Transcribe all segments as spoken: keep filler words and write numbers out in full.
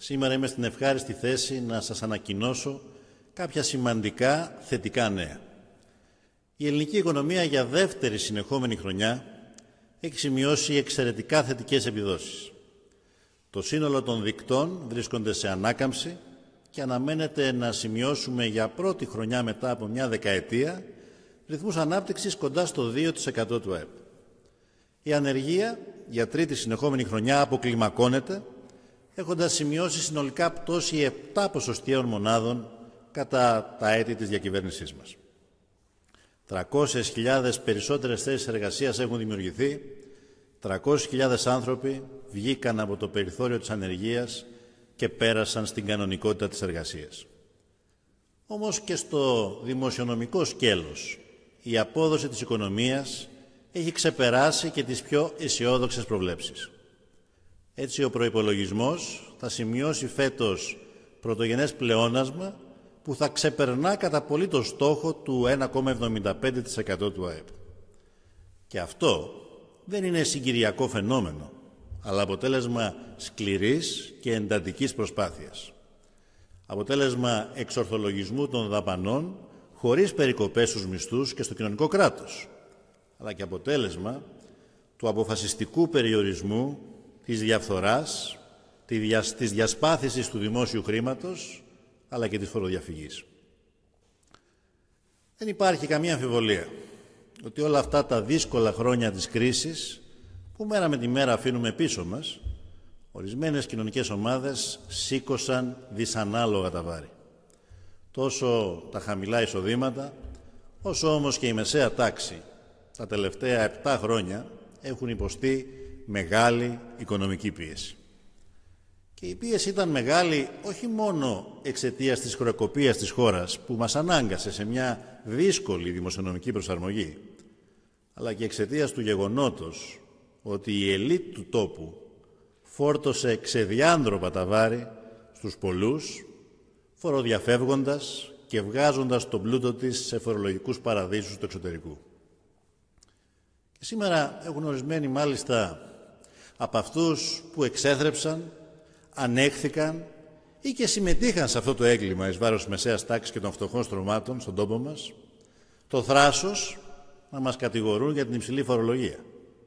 Σήμερα είμαι στην ευχάριστη θέση να σας ανακοινώσω κάποια σημαντικά θετικά νέα. Η ελληνική οικονομία για δεύτερη συνεχόμενη χρονιά έχει σημειώσει εξαιρετικά θετικές επιδόσεις. Το σύνολο των δικτών βρίσκονται σε ανάκαμψη και αναμένεται να σημειώσουμε για πρώτη χρονιά μετά από μια δεκαετία ρυθμούς ανάπτυξης κοντά στο δύο τοις εκατό του ΑΕΠ. Η ανεργία για τρίτη συνεχόμενη χρονιά αποκλιμακώνεται, έχοντας σημειώσει συνολικά πτώση επτά ποσοστιαίων μονάδων κατά τα έτη της διακυβέρνησής μας. τριακόσιες χιλιάδες περισσότερες θέσεις εργασίας έχουν δημιουργηθεί, τριακόσιες χιλιάδες άνθρωποι βγήκαν από το περιθώριο της ανεργίας και πέρασαν στην κανονικότητα της εργασίας. Όμως και στο δημοσιονομικό σκέλος η απόδοση της οικονομίας έχει ξεπεράσει και τις πιο αισιόδοξες προβλέψεις. Έτσι ο προϋπολογισμός θα σημειώσει φέτος πρωτογενές πλεόνασμα που θα ξεπερνά κατά πολύ το στόχο του ένα κόμμα εβδομήντα πέντε τοις εκατό του ΑΕΠ. Και αυτό δεν είναι συγκυριακό φαινόμενο, αλλά αποτέλεσμα σκληρής και εντατικής προσπάθειας. Αποτέλεσμα εξορθολογισμού των δαπανών χωρίς περικοπές στους μισθούς και στο κοινωνικό κράτος, αλλά και αποτέλεσμα του αποφασιστικού περιορισμού, της διαφθοράς, της διασπάθησης του δημόσιου χρήματος, αλλά και της φοροδιαφυγής. Δεν υπάρχει καμία αμφιβολία ότι όλα αυτά τα δύσκολα χρόνια της κρίσης, που μέρα με τη μέρα αφήνουμε πίσω μας, ορισμένες κοινωνικές ομάδες σήκωσαν δυσανάλογα τα βάρη. Τόσο τα χαμηλά εισοδήματα, όσο όμως και η μεσαία τάξη τα τελευταία επτά χρόνια έχουν υποστεί μεγάλη οικονομική πίεση. Και η πίεση ήταν μεγάλη όχι μόνο εξαιτίας της χρεοκοπίας της χώρας που μας ανάγκασε σε μια δύσκολη δημοσιονομική προσαρμογή, αλλά και εξαιτίας του γεγονότος ότι η ελίτ του τόπου φόρτωσε ξεδιάνθρωπα τα βάρη στους πολλούς, φοροδιαφεύγοντας και βγάζοντας τον πλούτο της σε φορολογικούς παραδείσους του εξωτερικού. Και σήμερα έχουν ορισμένοι μάλιστα από αυτούς που εξέθρεψαν, ανέχθηκαν ή και συμμετείχαν σε αυτό το έγκλημα εις βάρος μεσαίας τάξης και των φτωχών στρωμάτων στον τόπο μας, το θράσος να μας κατηγορούν για την υψηλή φορολογία.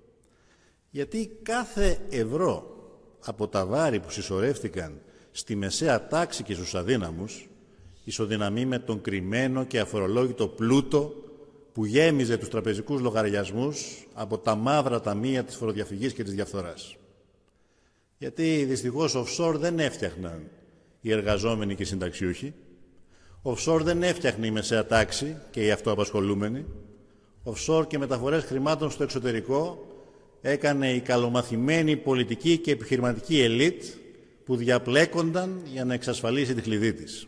Γιατί κάθε ευρώ από τα βάρη που συσσωρεύτηκαν στη μεσαία τάξη και στους αδύναμους ισοδυναμεί με τον κρυμμένο και αφορολόγητο πλούτο που γέμιζε τους τραπεζικούς λογαριασμούς από τα μαύρα ταμεία της φοροδιαφυγής και της διαφθοράς. Γιατί δυστυχώς offshore δεν έφτιαχναν οι εργαζόμενοι και οι συνταξιούχοι, offshore δεν έφτιαχνε η μεσαία τάξη και οι αυτοαπασχολούμενοι, offshore και μεταφορές χρημάτων στο εξωτερικό έκανε η καλομαθημένη πολιτική και επιχειρηματική ελίτ που διαπλέκονταν για να εξασφαλίσει τη κλειδί της.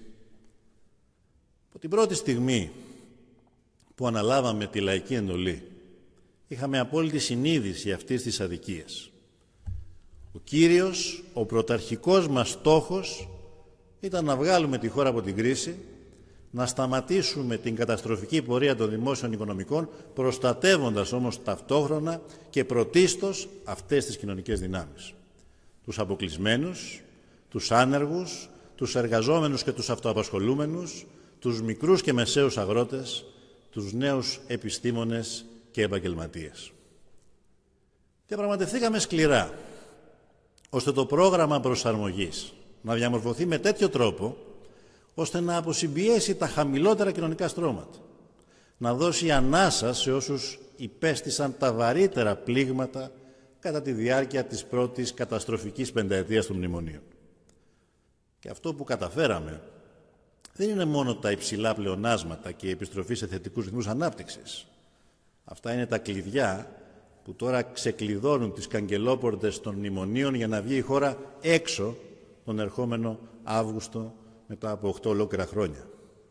Από την πρώτη στιγμή που αναλάβαμε τη λαϊκή εντολή, είχαμε απόλυτη συνείδηση αυτής της αδικίας. Ο κύριος, ο πρωταρχικός μας στόχος ήταν να βγάλουμε τη χώρα από την κρίση, να σταματήσουμε την καταστροφική πορεία των δημόσιων οικονομικών, προστατεύοντας όμως ταυτόχρονα και πρωτίστως αυτές τις κοινωνικές δυνάμεις. Τους αποκλεισμένους, τους άνεργους, τους εργαζόμενους και τους αυτοαπασχολούμενους, τους μικρούς και μεσαίους αγρότες, τους νέους επιστήμονες και επαγγελματίες. Διαπραγματευθήκαμε σκληρά, ώστε το πρόγραμμα προσαρμογής να διαμορφωθεί με τέτοιο τρόπο, ώστε να αποσυμπιέσει τα χαμηλότερα κοινωνικά στρώματα, να δώσει ανάσα σε όσους υπέστησαν τα βαρύτερα πλήγματα κατά τη διάρκεια της πρώτης καταστροφικής πενταετίας των μνημονίων. Και αυτό που καταφέραμε δεν είναι μόνο τα υψηλά πλεονάσματα και η επιστροφή σε θετικούς ρυθμούς ανάπτυξης. Αυτά είναι τα κλειδιά που τώρα ξεκλειδώνουν τις καγκελόπορτες των μνημονίων για να βγει η χώρα έξω τον ερχόμενο Αύγουστο μετά από οκτώ ολόκληρα χρόνια.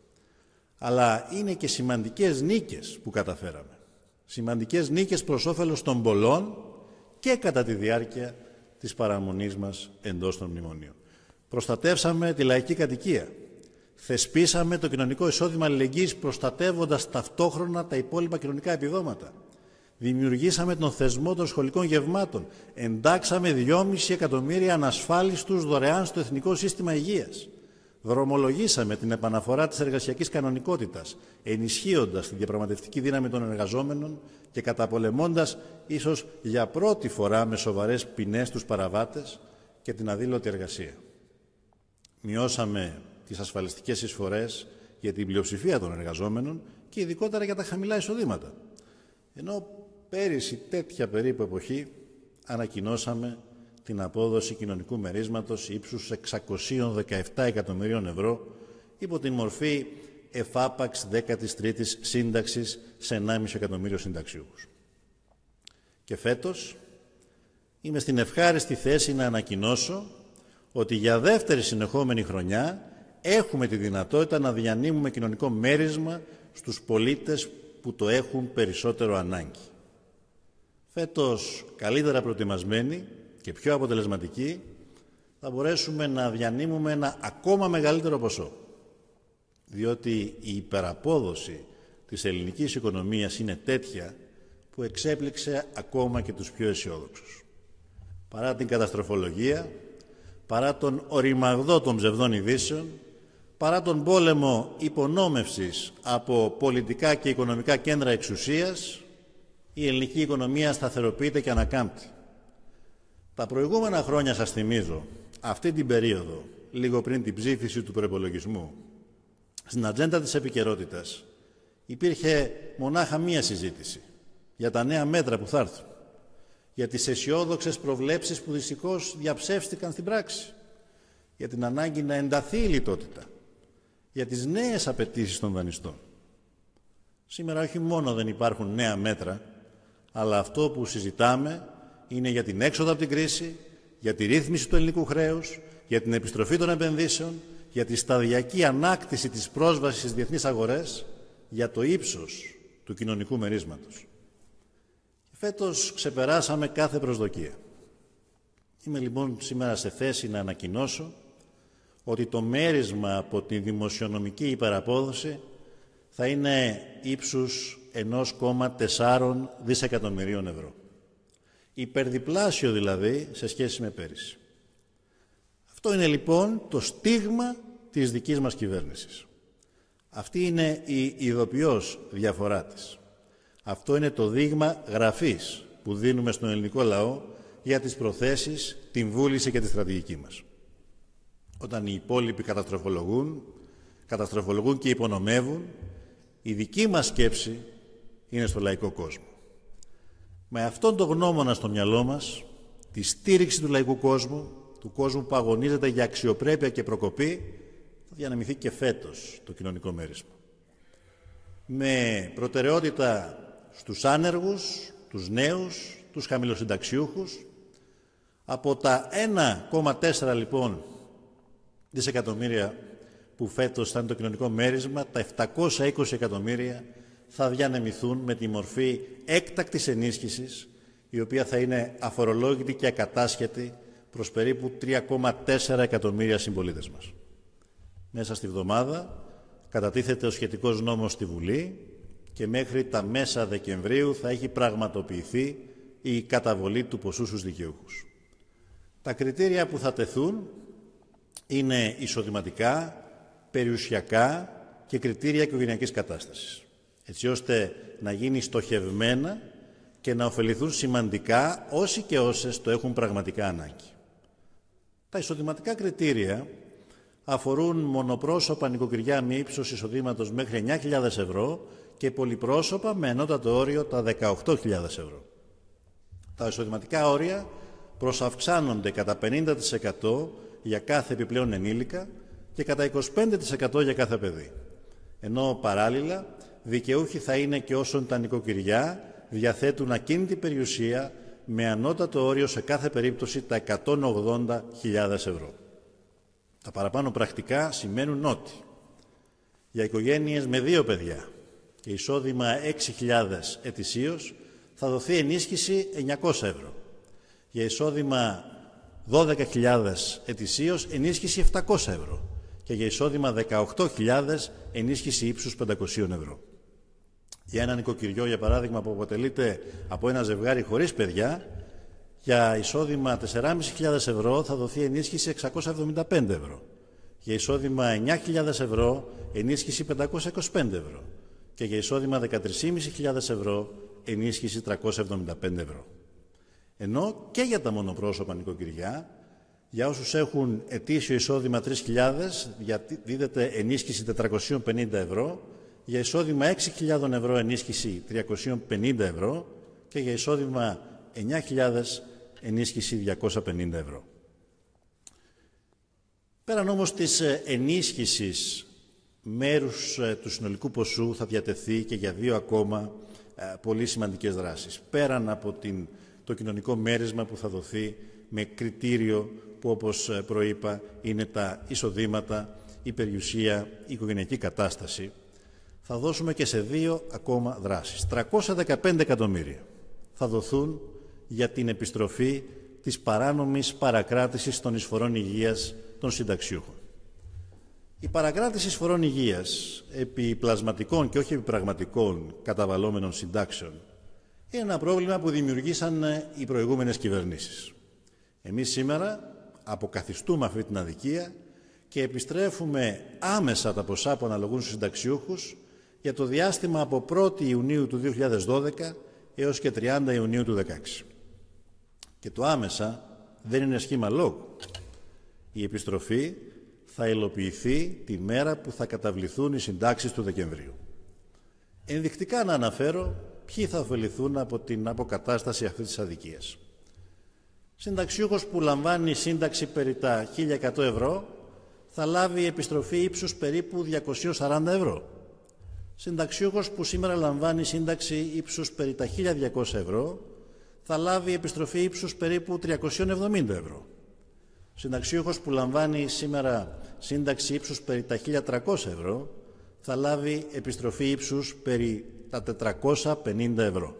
Αλλά είναι και σημαντικές νίκες που καταφέραμε. Σημαντικές νίκες προς όφελος των πολλών και κατά τη διάρκεια της παραμονής μας εντός των μνημονίων. Προστατεύσαμε τη λαϊκή κατοικία. Θεσπίσαμε το κοινωνικό εισόδημα αλληλεγγύης προστατεύοντας ταυτόχρονα τα υπόλοιπα κοινωνικά επιδόματα. Δημιουργήσαμε τον θεσμό των σχολικών γευμάτων. Εντάξαμε δυόμισι εκατομμύρια ανασφάλιστους δωρεάν στο Εθνικό Σύστημα Υγείας. Δρομολογήσαμε την επαναφορά της εργασιακής κανονικότητας, ενισχύοντας τη διαπραγματευτική δύναμη των εργαζόμενων και καταπολεμώντας ίσως για πρώτη φορά με σοβαρές ποινές τους παραβάτες και την αδήλωτη εργασία. Μειώσαμε τις ασφαλιστικές εισφορές για την πλειοψηφία των εργαζόμενων και ειδικότερα για τα χαμηλά εισοδήματα. Ενώ πέρυσι τέτοια περίπου εποχή ανακοινώσαμε την απόδοση κοινωνικού μερίσματος ύψους εξακόσια δεκαεπτά εκατομμυρίων ευρώ υπό την μορφή εφάπαξ δέκατης τρίτης σύνταξης σε ενάμιση εκατομμύριο συνταξιούχους. Και φέτος είμαι στην ευχάριστη θέση να ανακοινώσω ότι για δεύτερη συνεχόμενη χρονιά έχουμε τη δυνατότητα να διανύμουμε κοινωνικό μέρισμα στους πολίτες που το έχουν περισσότερο ανάγκη. Φέτος, καλύτερα προετοιμασμένοι και πιο αποτελεσματικοί, θα μπορέσουμε να διανύμουμε ένα ακόμα μεγαλύτερο ποσό. Διότι η υπεραπόδοση της ελληνικής οικονομίας είναι τέτοια που εξέπληξε ακόμα και τους πιο αισιόδοξους. Παρά την καταστροφολογία, παρά τον οριμαγδό των ψευδών ειδήσεων, παρά τον πόλεμο υπονόμευσης από πολιτικά και οικονομικά κέντρα εξουσίας, η ελληνική οικονομία σταθεροποιείται και ανακάμπτει. Τα προηγούμενα χρόνια, σας θυμίζω, αυτή την περίοδο, λίγο πριν την ψήφιση του προϋπολογισμού, στην ατζέντα της επικαιρότητας υπήρχε μονάχα μία συζήτηση για τα νέα μέτρα που θα έρθουν, για τις αισιόδοξες προβλέψεις που δυστυχώς διαψεύστηκαν στην πράξη, για την ανάγκη να ενταθεί η λιτότητα, για τις νέες απαιτήσεις των δανειστών. Σήμερα όχι μόνο δεν υπάρχουν νέα μέτρα, αλλά αυτό που συζητάμε είναι για την έξοδο από την κρίση, για τη ρύθμιση του ελληνικού χρέους, για την επιστροφή των επενδύσεων, για τη σταδιακή ανάκτηση της πρόσβασης στις διεθνείς αγορές, για το ύψος του κοινωνικού μερίσματος. Φέτος ξεπεράσαμε κάθε προσδοκία. Είμαι λοιπόν σήμερα σε θέση να ανακοινώσω ότι το μέρισμα από τη δημοσιονομική υπεραπόδοση θα είναι ύψους ενός κόμμα τέσσερα δισεκατομμυρίων ευρώ. Υπερδιπλάσιο δηλαδή σε σχέση με πέρυσι. Αυτό είναι λοιπόν το στίγμα της δικής μας κυβέρνησης. Αυτή είναι η ειδοποιώς διαφορά της. Αυτό είναι το δείγμα γραφής που δίνουμε στον ελληνικό λαό για τις προθέσεις, την βούληση και τη στρατηγική μας. Όταν οι υπόλοιποι καταστροφολογούν, καταστροφολογούν και υπονομεύουν, η δική μας σκέψη είναι στο λαϊκό κόσμο. Με αυτόν τον γνώμονα στο μυαλό μας, τη στήριξη του λαϊκού κόσμου, του κόσμου που αγωνίζεται για αξιοπρέπεια και προκοπή, θα διανεμηθεί και φέτος το κοινωνικό μέρισμα. Με προτεραιότητα στους άνεργους, τους νέους, τους χαμηλοσυνταξιούχους, από τα ένα κόμμα τέσσερα λοιπόν δισεκατομμύρια που φέτος θα είναι το κοινωνικό μέρισμα, τα επτακόσια είκοσι εκατομμύρια θα διανεμηθούν με τη μορφή έκτακτης ενίσχυσης, η οποία θα είναι αφορολόγητη και ακατάσχετη προς περίπου τρία κόμμα τέσσερα εκατομμύρια συμπολίτες μας. Μέσα στη βδομάδα κατατίθεται ο σχετικός νόμος στη Βουλή και μέχρι τα μέσα Δεκεμβρίου θα έχει πραγματοποιηθεί η καταβολή του ποσού στους δικαιούχους. Τα κριτήρια που θα τεθούν είναι εισοδηματικά, περιουσιακά και κριτήρια οικογενειακής κατάστασης, έτσι ώστε να γίνει στοχευμένα και να ωφεληθούν σημαντικά όσοι και όσες το έχουν πραγματικά ανάγκη. Τα εισοδηματικά κριτήρια αφορούν μονοπρόσωπα νοικοκυριά με ύψος εισοδήματος μέχρι εννιά χιλιάδες ευρώ και πολυπρόσωπα με ανώτατο όριο τα δεκαοκτώ χιλιάδες ευρώ. Τα εισοδηματικά όρια προσαυξάνονται κατά πενήντα τοις εκατό για κάθε επιπλέον ενήλικα και κατά είκοσι πέντε τοις εκατό για κάθε παιδί. Ενώ παράλληλα δικαιούχοι θα είναι και όσων τα νοικοκυριά διαθέτουν ακίνητη περιουσία με ανώτατο όριο σε κάθε περίπτωση τα εκατόν ογδόντα χιλιάδες ευρώ. Τα παραπάνω πρακτικά σημαίνουν ότι για οικογένειες με δύο παιδιά και εισόδημα έξι χιλιάδες ετησίως θα δοθεί ενίσχυση εννιακόσια ευρώ. Για εισόδημα δώδεκα χιλιάδες ετησίως ενίσχυση επτακόσια ευρώ και για εισόδημα δεκαοκτώ χιλιάδες ενίσχυση ύψους πεντακόσια ευρώ. Για ένα νοικοκυριό, για παράδειγμα, που αποτελείται από ένα ζευγάρι χωρίς παιδιά, για εισόδημα τεσσεράμισι χιλιάδες ευρώ θα δοθεί ενίσχυση εξακόσια εβδομήντα πέντε ευρώ. Για εισόδημα εννιά χιλιάδες ευρώ ενίσχυση πεντακόσια είκοσι πέντε ευρώ. Και για εισόδημα δεκατρείς χιλιάδες πεντακόσια ευρώ ενίσχυση τριακόσια εβδομήντα πέντε ευρώ. Ενώ και για τα μονοπρόσωπα νοικοκυριά, για όσους έχουν ετήσιο εισόδημα τρεις χιλιάδες, δίδεται ενίσχυση τετρακόσια πενήντα ευρώ, για εισόδημα έξι χιλιάδες ευρώ ενίσχυση τριακόσια πενήντα ευρώ και για εισόδημα εννιά χιλιάδες ενίσχυση διακόσια πενήντα ευρώ. Πέραν όμως της ενίσχυσης μέρους του συνολικού ποσού θα διατεθεί και για δύο ακόμα πολύ σημαντικές δράσεις. Πέραν από την, το κοινωνικό μέρισμα που θα δοθεί με κριτήριο που, όπως προείπα, είναι τα εισοδήματα, η περιουσία, η οικογενειακή κατάσταση, θα δώσουμε και σε δύο ακόμα δράσεις. τριακόσια δεκαπέντε εκατομμύρια θα δοθούν για την επιστροφή της παράνομης παρακράτησης των εισφορών υγείας των συνταξιούχων. Η παρακράτηση εισφορών υγείας επί πλασματικών και όχι επί πραγματικών καταβαλλόμενων συντάξεων είναι ένα πρόβλημα που δημιουργήσαν οι προηγούμενες κυβερνήσεις. Εμείς σήμερα αποκαθιστούμε αυτή την αδικία και επιστρέφουμε άμεσα τα ποσά που αναλογούν στους συνταξιούχους για το διάστημα από πρώτη Ιουνίου του δύο χιλιάδες δώδεκα έως και τριάντα Ιουνίου του δύο χιλιάδες δεκαέξι. Και το άμεσα δεν είναι σχήμα λόγου. Η επιστροφή θα υλοποιηθεί τη μέρα που θα καταβληθούν οι συντάξεις του Δεκεμβρίου. Ενδεικτικά να αναφέρω ποιοι θα ωφεληθούν από την αποκατάσταση αυτής της αδικίας. Συνταξιούχος που λαμβάνει σύνταξη περί τα χίλια εκατό ευρώ θα λάβει επιστροφή ύψους περίπου διακόσια σαράντα ευρώ. Συνταξιούχος που σήμερα λαμβάνει σύνταξη ύψους περί τα χίλια διακόσια ευρώ θα λάβει επιστροφή ύψους περίπου τριακόσια εβδομήντα ευρώ. Συνταξιούχος που λαμβάνει σήμερα σύνταξη ύψους περί τα χίλια τριακόσια ευρώ θα λάβει επιστροφή ύψους περί τα τετρακόσια πενήντα ευρώ.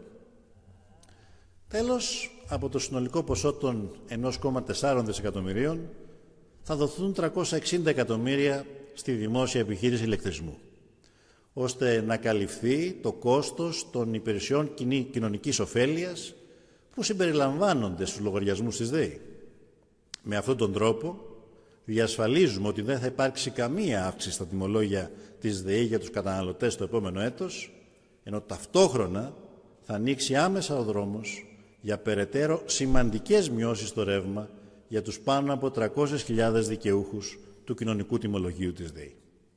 Τέλος, από το συνολικό ποσό των ένα κόμμα τέσσερα δισεκατομμυρίων θα δοθούν τριακόσια εξήντα εκατομμύρια στη δημόσια επιχείρηση ηλεκτρισμού, ώστε να καλυφθεί το κόστος των υπηρεσιών κοινωνικής ωφέλειας που συμπεριλαμβάνονται στους λογαριασμούς της ΔΕΗ. Με αυτόν τον τρόπο διασφαλίζουμε ότι δεν θα υπάρξει καμία αύξηση στα τιμολόγια της ΔΕΗ για τους καταναλωτές το επόμενο έτος, ενώ ταυτόχρονα θα ανοίξει άμεσα ο δρόμος για περαιτέρω σημαντικές μειώσεις στο ρεύμα για τους πάνω από τριακόσιες χιλιάδες δικαιούχους του κοινωνικού τιμολογίου της ΔΕΗ.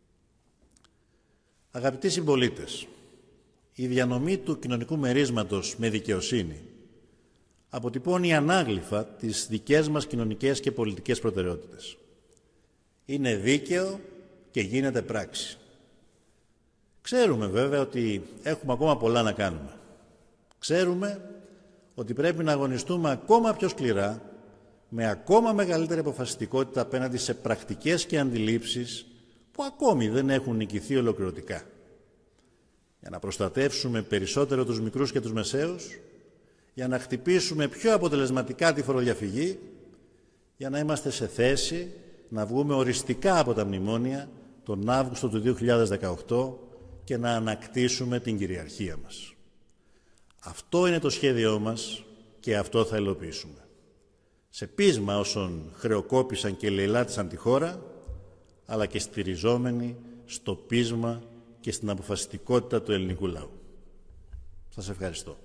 Αγαπητοί συμπολίτες, η διανομή του κοινωνικού μερίσματος με δικαιοσύνη αποτυπώνει ανάγλυφα τις δικές μας κοινωνικές και πολιτικές προτεραιότητες. Είναι δίκαιο και γίνεται πράξη. Ξέρουμε βέβαια ότι έχουμε ακόμα πολλά να κάνουμε. Ξέρουμε ότι πρέπει να αγωνιστούμε ακόμα πιο σκληρά, με ακόμα μεγαλύτερη αποφασιστικότητα απέναντι σε πρακτικές και αντιλήψεις που ακόμη δεν έχουν νικηθεί ολοκληρωτικά. Για να προστατεύσουμε περισσότερο τους μικρούς και τους μεσαίους, για να χτυπήσουμε πιο αποτελεσματικά τη φοροδιαφυγή, για να είμαστε σε θέση να βγούμε οριστικά από τα μνημόνια τον Αύγουστο του δύο χιλιάδες δεκαοκτώ και να ανακτήσουμε την κυριαρχία μας. Αυτό είναι το σχέδιό μας και αυτό θα υλοποιήσουμε. Σε πείσμα όσων χρεοκόπησαν και λαιλάτισαν τη χώρα, αλλά και στηριζόμενοι στο πείσμα και στην αποφασιστικότητα του ελληνικού λαού. Σας ευχαριστώ.